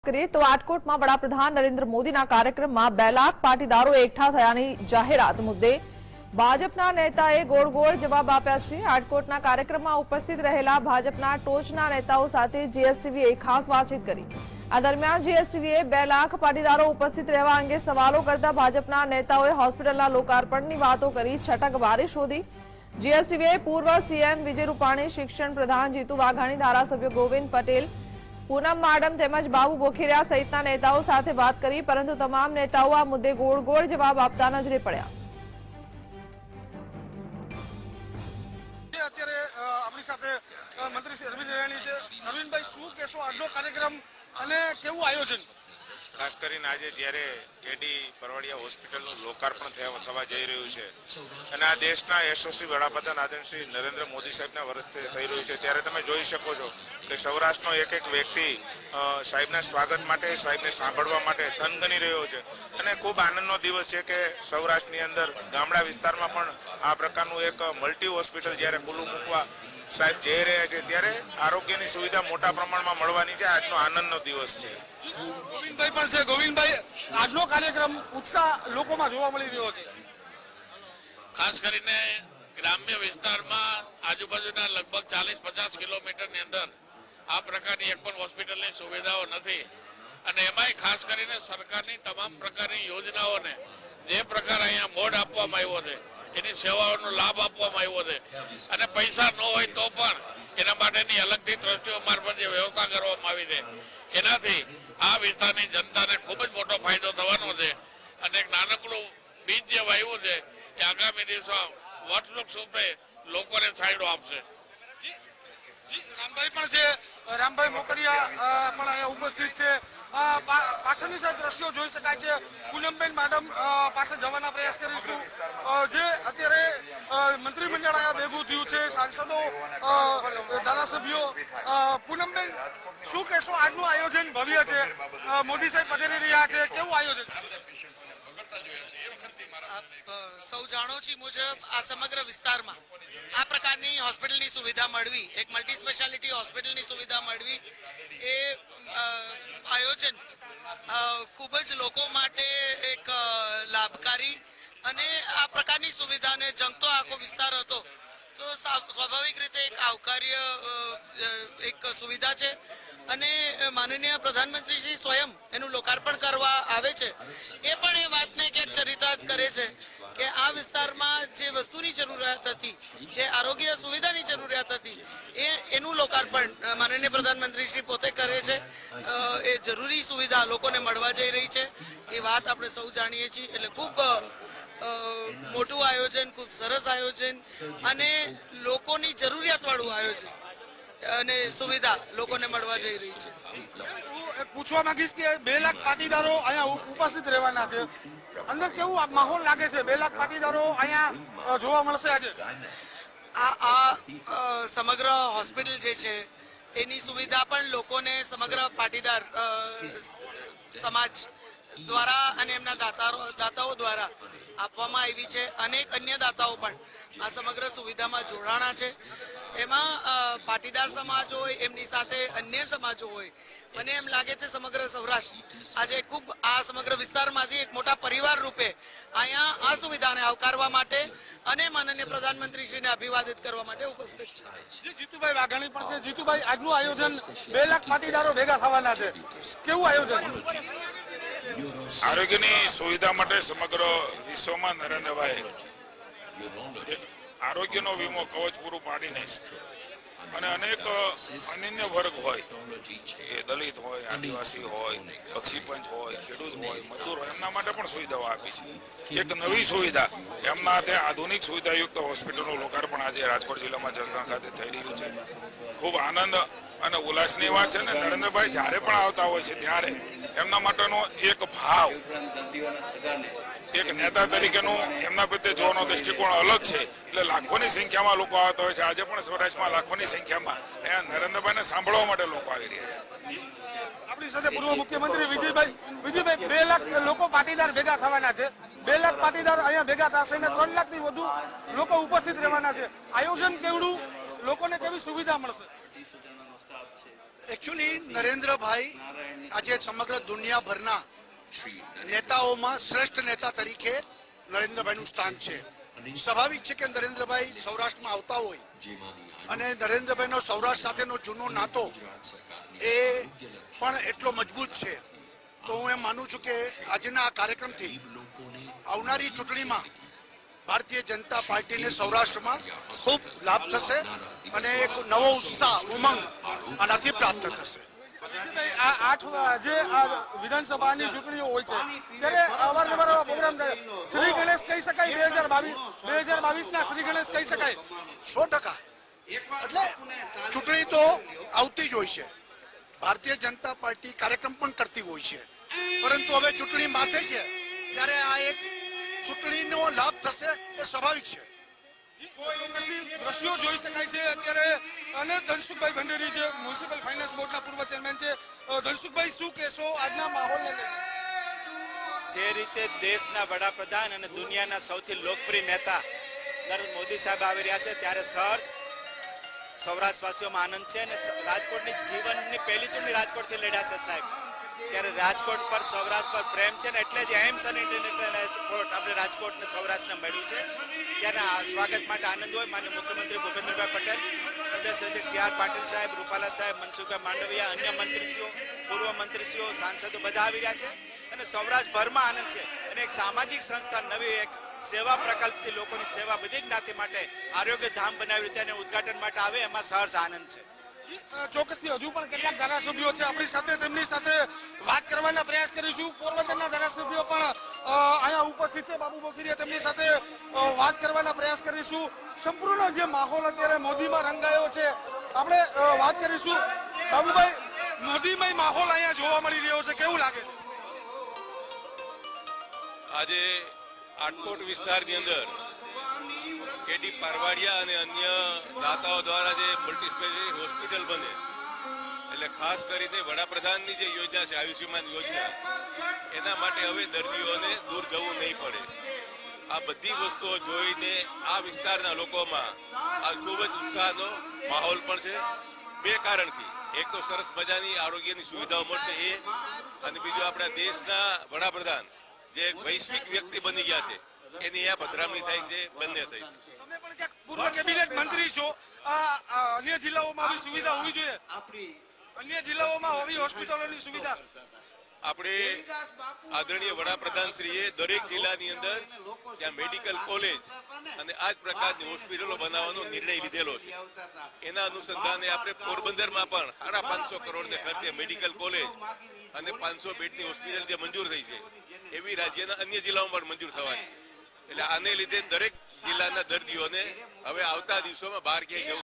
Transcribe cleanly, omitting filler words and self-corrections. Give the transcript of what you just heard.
કરીએ તો રાજકોટમાં વડાપ્રધાન નરેન્દ્ર મોદીના કાર્યક્રમમાં 2 લાખ પાટીદારો એકઠા થયાની જાહેરાત મુદ્દે ભાજપના નેતાએ ગોળ ગોળ જવાબ આપ્યા છે। રાજકોટના કાર્યક્રમમાં ઉપસ્થિત રહેલા ભાજપના ટોચના નેતાઓ સાથે જીએસટીવીએ ખાસ વાતચીત કરી। આ દરમિયાન જીએસટીવીએ 2 લાખ પાટીદારો ઉપસ્થિત રહેવા અંગે સવાલો કરતા ભાજપના નેતાઓએ હોસ્પિટલના લોકાર્પણની વાતો કરી છટકબારી શોધી। જીએસટીવીએ પૂર્વ સીએમ વિજય રૂપાણી, શિક્ષણ પ્રધાન જીતુ વાઘાણી, ધારાસભ્ય ગોવિંદ પટેલ, પૂનમ માડમ તેમજ બાબુ બોખીરિયા સહિતના નેતાઓ સાથે વાત કરી, પરંતુ તમામ નેતાઓ આ મુદ્દે ગોળ ગોળ જવાબ આપતા નજરે પડ્યા। અત્યારે આપણી સાથે મંત્રી શ્રી અરવિંદ રાણી છે। અરવિંદભાઈ, શું કહેશો આજનો કાર્યક્રમ અને કેવું આયોજન? ખાસ કરીને આજે જ્યારે કેડી પરવાડિયા હોસ્પિટલનું લોકાર્પણ થવા જઈ રહ્યું છે અને આ દેશના યશસ્વી વડાપ્રધાન આદરણીય શ્રી નરેન્દ્ર મોદી સાહેબના વર્ષે થઈ રહ્યું છે, ત્યારે તમે જોઈ શકો છો કે સૌરાષ્ટ્રનો એક એક વ્યક્તિ સાહેબના સ્વાગત માટે, સાહેબને સાંભળવા માટે થનગની રહ્યો છે અને ખૂબ આનંદનો દિવસ છે કે સૌરાષ્ટ્રની અંદર ગામડા વિસ્તારમાં પણ આ પ્રકારનું એક મલ્ટી હોસ્પિટલ જ્યારે ખુલ્લું મૂકવા સાહેબ જઈ રહ્યા છે, ત્યારે આરોગ્યની સુવિધા મોટા પ્રમાણમાં મળવાની છે। આજનો આનંદનો દિવસ છે। ગોવિંદભાઈ પણ છે। ગોવિંદભાઈ, આજનો કાર્યક્રમ ઉત્સાહ લોકોમાં જોવા મળી રહ્યો છે। ખાસ કરીને ગ્રામ્ય વિસ્તારમાં આજુબાજુના લગભગ 40-50 કિલોમીટરની અંદર આ પ્રકારની એક પણ હોસ્પિટલની સુવિધાઓ નથી અને એમાંય ખાસ કરીને સરકારની તમામ પ્રકારની યોજનાઓને જે પ્રકાર અહીંયા મોડ આપવામાં આવ્યો છે, એની સેવાઓનો લાભ આપવામાં આવ્યો છે અને પૈસા ન હોય તો પણ એના માટેની અલગથી ટ્રસ્ટીઓ મારફત જે વ્યવસ્થા કરવામાં આવી છે, એનાથી આ વિસ્તારની જનતાને ખૂબ જ મોટો ફાયદો થવાનો છે અને એક નાનકડું બીજ જે વાવ્યું છે એ આગામી દિવસો વટવૃક્ષ રૂપે લોકોને છાંયડો આપશે। રામભાઈ પણ છે। રામભાઈ મોકરિયા પણ અહીંયા ઉપસ્થિત છે। પાછળની સાઈડ દ્રશ્યો જોઈ શકાય છે। પૂનમબેન મેડમ પાસે જવાના પ્રયાસ કરીશું। જે અત્યારે મંત્રીમંડળ અહીંયા ભેગું થયું છે, સાંસદો, ધારાસભ્યો। પૂનમબેન, શું કહેશો? આજનું આયોજન ભવ્ય છે, મોદી સાહેબ પધારી રહ્યા છે, કેવું આયોજન? સૌ જાણો છો મુજબ આ સમગ્ર વિસ્તારમાં આ પ્રકારની હોસ્પિટલની સુવિધા મળવી, એક મલ્ટી સ્પેશિયાલિટી હોસ્પિટલની સુવિધા મળવી એ આયોજન ખૂબ જ લોકો માટે એક લાભકારી અને આ પ્રકારની સુવિધાને જંગતો આખો વિસ્તાર હતો તો સ્વાભાવિક રીતે એક આવકાર્ય એક સુવિધા છે અને માનનીય પ્રધાનમંત્રી શ્રી સ્વયં એનું લોકાર્પણ કરવા આવે છે એ પણ એ વાતને ક્યાંક ચરિતાર્થ કરે છે કે આ વિસ્તારમાં જે વસ્તુની જરૂરિયાત હતી, જે આરોગ્ય સુવિધાની જરૂરિયાત હતી, એનું લોકાર્પણ માનનીય પ્રધાનમંત્રી શ્રી પોતે કરે છે। એ જરૂરી સુવિધા લોકોને મળવા જઈ રહી છે એ વાત આપણે સૌ જાણીએ છીએ। એટલે ખૂબ મોટું આયોજન, ખૂબ સરસ આયોજન અને લોકોની જરૂરિયાત વાળું આયોજન અને સુવિધા લોકોને મળવા જઈ રહી છે। પૂછવા માંગીશ કે 2 લાખ પાટીદારો અહીંયા ઉપસ્થિત રહેવાના છે, અંદર કેવું માહોલ લાગે છે? 2 લાખ પાટીદારો અહીંયા જોવા મળશે આજે? આ સમગ્ર હોસ્પિટલ જે છે એની સુવિધા પણ લોકોને સમગ્ર પાટીદાર સમાજ દ્વારા અને એમના દાતાઓ દ્વારા આપવામાં આવી છે। અનેક અન્ય દાતાઓ પણ આ સમગ્ર સુવિધામાં જોડાણા છે। એમાં પાટીદાર સમાજ હોય, એમની સાથે અન્ય સમાજો હોય। મને એમ લાગે છે સમગ્ર સૌરાષ્ટ્ર આજે ખૂબ આ સમગ્ર વિસ્તારમાંથી એક મોટા પરિવાર રૂપે અહીંયા આ સુવિધાને આવકારવા માટે અને માનનીય પ્રધાનમંત્રીશ્રીને અભિવાદિત કરવા માટે ઉપસ્થિત છે। જીતુભાઈ વાઘાણી પણ છે। જીતુભાઈ, આજનું આયોજન 2 લાખ પાટીદારો ભેગા થવાના છે, કેવું આયોજન? આરોગ્યની સુવિધા માટે સમગ્ર વિશ્વમાં નરેન્દ્રભાઈ આરોગ્યનો વીમો કવચ પૂરું પાડીને અને અનેક અનન્ય વર્ગ હોય, એ દલિત હોય, આદિવાસી હોય, બક્ષીપંચ હોય, ખેડૂત હોય, મજદૂર હોય, એમના માટે પણ સુવિધાઓ આપી છે। એક નવી સુવિધા, એમના હાથે આધુનિક સુવિધાયુક્ત હોસ્પિટલનું લોકાર્પણ આજે રાજકોટ જિલ્લામાં જસદણ ખાતે થઈ રહ્યું છે। ખૂબ આનંદ અને ઉલ્લાસની વાત છે ને નરેન્દ્રભાઈ જ્યારે પણ આવતા હોય છે ત્યારે એમના માટેનો એક ભાવ, એક નેતા તરીકેનું એમના પ્રત્યે જોવાનો દ્રષ્ટિકોણ અલગ છે। એટલે લાખોની સંખ્યામાં લોકો આવતા હોય છે। આજે પણ સૌરાષ્ટ્રમાં લાખોની સંખ્યામાં અહીંયા નરેન્દ્રભાઈને સાંભળવા માટે લોકો આવી રહ્યા છે। આપણી સાથે પૂર્વ મુખ્યમંત્રી વિજયભાઈ, 2 લાખ લોકો પાટીદાર ભેગા થવાના છે। 2 લાખ પાટીદાર અહીંયા ભેગા થશે અને 3 લાખથી વધુ લોકો ઉપસ્થિત રહેવાના છે। આયોજન કેવડું, લોકોને કેવી સુવિધા મળશે? એકચ્યુઅલી નરેન્દ્રભાઈ આજે સમગ્ર દુનિયાભરના નેતાઓમાં શ્રેષ્ઠ નેતા તરીકે નરેન્દ્રભાઈનું સ્થાન છે. સ્વાભાવિક છે કે નરેન્દ્રભાઈ સૌરાષ્ટ્રમાં આવતા હોય અને નરેન્દ્રભાઈનો સૌરાષ્ટ્ર સાથેનો જૂનો નાતો એ પણ એટલો મજબૂત છે. તો હું એમ માનું છું કે આજના આ કાર્યક્રમથી આવનારી ચૂંટણીમાં ભારતીય જનતા પાર્ટીને સૌરાષ્ટ્રમાં ખૂબ લાભ થશે અને એક નવો ઉત્સાહ ઉમંગ આનાથી પ્રાપ્ત થશે. આ 8 જે વિધાનસભાની ચૂંટણીઓ હોય છે ત્યારે અવારનવાર પ્રોગ્રામ થાય. શ્રી ગણેશ કહી શકાય 2022 ના શ્રી ગણેશ કહી શકાય 100%. એટલે ચૂંટણી તો આવતી જ હોય છે. ભારતીય જનતા પાર્ટી કાર્યક્રમ પણ કરતી હોય છે, પરંતુ હવે ચૂંટણી માથે છે ત્યારે આ એક ચૂંટણીનો લાભ થશે એ સ્વાભાવિક છે. દ્રશ્યો જોઈ શકાય છે અત્યારે. અને ધનસુખભાઈ ભંડેરી જે મ્યુનિસિપલ ફાઇનાન્સ બોર્ડના પૂર્વ ચેરમેન છે. ધનસુખભાઈ, શું કહેશો આજના માહોલને લઈને? જે રીતે દેશના વડાપ્રધાન અને દુનિયાના સૌથી લોકપ્રિય નેતા નરેન્દ્ર મોદી સાહેબ આવી રહ્યા છે ત્યારે સૌરાષ્ટ્રવાસીઓમાં આનંદ છે. અને રાજકોટની જીવનની પહેલી ચૂંટણી રાજકોટથી લડ્યા છે સાહેબ. ત્યારે રાજકોટ પર સૌરાષ્ટ્ર પર પ્રેમ છે ને એટલે જ એમ્સ અને ઇન્ટરનેશનલ એરપોર્ટ આપણે રાજકોટ ને સૌરાષ્ટ્રને મળ્યું છે. ત્યારે સ્વાગત માટે આનંદ હોય. માનનીય મુખ્યમંત્રી ભૂપેન્દ્રભાઈ પટેલ, પ્રદેશ અધ્યક્ષ સી આર પાટીલ સાહેબ, રૂપાલા સાહેબ, મનસુખભાઈ માંડવિયા, અન્ય મંત્રીશ્રીઓ, પૂર્વ મંત્રીશ્રીઓ, સાંસદો બધા આવી રહ્યા છે અને સૌરાષ્ટ્રભરમાં આનંદ છે. અને એક સામાજિક સંસ્થા નવી એક સેવા પ્રકલ્પથી લોકોની સેવા બધી જ્ઞાતિ માટે આરોગ્ય ધામ બનાવી તેને ઉદઘાટન માટે આવે એમાં સહર્ષ આનંદ છે. ચોક્કસથી હજુ પણ કેટલાક ધારાસભ્યો છે આપણી સાથે, તેમની સાથે વાત કરવાના પ્રયાસ કરીશું. પોરબંદરના ધારાસભ્યો પણ અહીંયા ઉપસ્થિત છે. બાબુ બોખીરિયા, તેમની સાથે વાત કરવાના પ્રયાસ કરીશું. સંપૂર્ણ જે માહોલ અત્યારે મોદીમાં રંગાયો છે આપણે વાત કરીશું. બાબુભાઈ, મોદીમય માહોલ અહીંયા જોવા મળી રહ્યો છે, કેવું લાગે છે? આજે આટકોટ વિસ્તારની અંદર કેડી પારવાડિયા અને અન્ય દાતાઓ દ્વારા જે મલ્ટી સ્પેશિયાલિટી હોસ્પિટલ બને એટલે ખાસ કરીને વડાપ્રધાનની જે યોજના છે આયુષ્યમાન યોજના, એના માટે હવે દર્દીઓને દૂર જવું નહીં પડે. આ બધી વસ્તુઓ જોઈને આ વિસ્તારના લોકોમાં આ ખૂબ જ ઉત્સાહનો માહોલ પણ છે. બે કારણથી, એક તો સરસ મજાની આરોગ્યની સુવિધાઓ મળશે એ, અને બીજું આપણા દેશના વડાપ્રધાન જે વૈશ્વિક વ્યક્તિ બની ગયા છે એની આ પધરામણી થાય છે બંને થઈ. તમે પણ ક્યાંક પૂર્વ કેબિનેટ મંત્રી છો. અન્ય જિલ્લાઓમાં આવી સુવિધા હોવી જોઈએ, અન્ય જિલ્લાઓમાં આવી હોસ્પિટલોની સુવિધા. આપણે આદરણીય વડાપ્રધાનશ્રીએ દરેક જિલ્લાની અંદર ત્યાં મેડિકલ કોલેજ અને આ જ પ્રકારની હોસ્પિટલો બનાવવાનો નિર્ણય લીધેલો છે. એના અનુસંધાને આપણે પોરબંદરમાં પણ 550 કરોડને ખર્ચે મેડિકલ કોલેજ અને 500 બેડની હોસ્પિટલ જે મંજૂર થઈ છે એવી રાજ્યના અન્ય જિલ્લાઓમાં પણ મંજૂર થવાની છે. એટલે આને લીધે દરેક જિલ્લાના દર્દીઓને હવે આવતા દિવસોમાં બહાર ક્યાંય જવું